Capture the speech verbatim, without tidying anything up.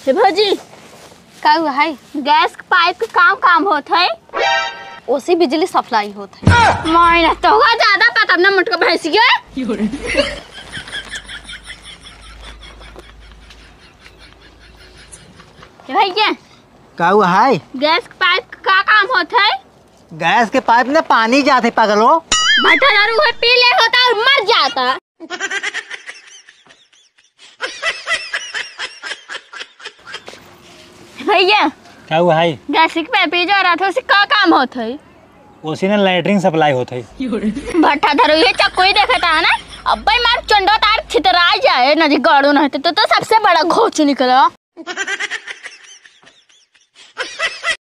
हे भौजी का हुआ है? गैस के पाइप के काम काम होत है। ओसी बिजली सप्लाई होत है। मायना तो होगा ज्यादा पता ना मुटका भैंसिया। हे भैया का हुआ है? गैस के पाइप के का काम होत है? गैस के पाइप में पानी जाते पगलो। भट्टा दारू है पी ले होता और मर जाता। भैया क्या हुआ है? गैस के पाइप जो रहा था उसे का काम होत है? उसी ने लैटरिन सप्लाई होता है। भट्टा दारू ये चक्को ही देखता है ना। अब भाई मार चंडो तार छितरा जाए ना जी गाड़ो ना तो, तो सबसे बड़ा घोच निकला।